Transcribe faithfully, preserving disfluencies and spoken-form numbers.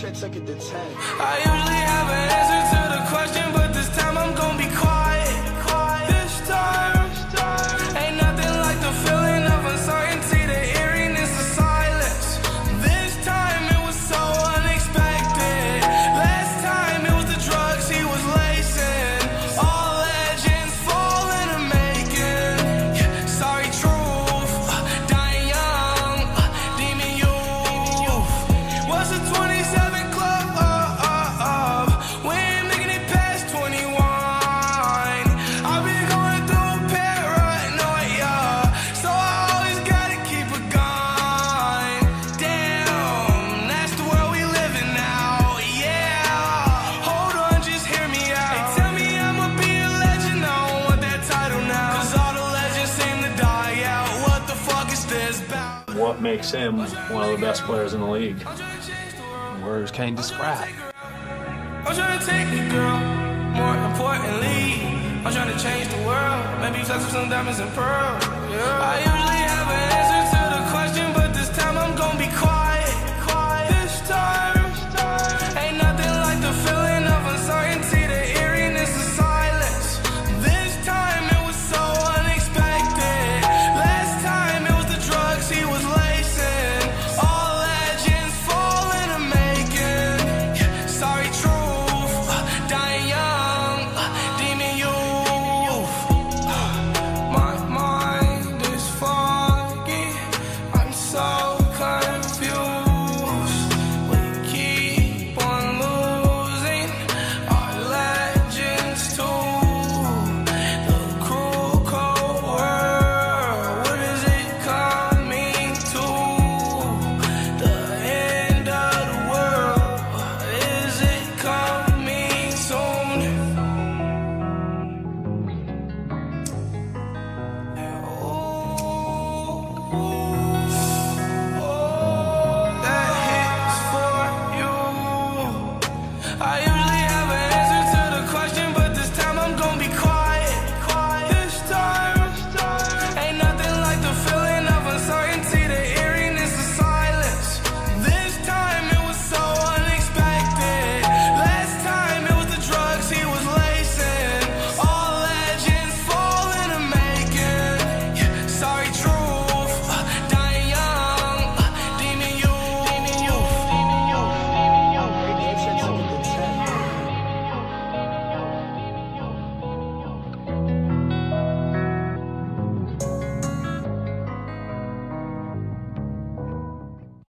should've took it to ten. I usually have an answer to the question, but this time I'm gonna be quiet. This time, ain't nothing like the feeling of uncertainty, the eeriness of silence. This time it was so unexpected. Last time it was the drugs he was lacing. All legends fall in a making. Sorry, truth, dying young, demon youth. What's a twenty-seven club? Uh, uh, uh. We ain't making it past twenty-one. I've been going through paranoia, so I always gotta keep a gun. Damn, that's the world we live in now. Yeah, hold on, just hear me out. They tell me I'ma be a legend, I don't want that title now, 'cause all the legends seem to die out. What the fuck is this about? What makes him one of the best players in the league? Words can't describe. I'm trying to take it, girl. More importantly, I'm trying to change the world. Maybe touch some diamonds and pearls. Yeah. I usually have an answer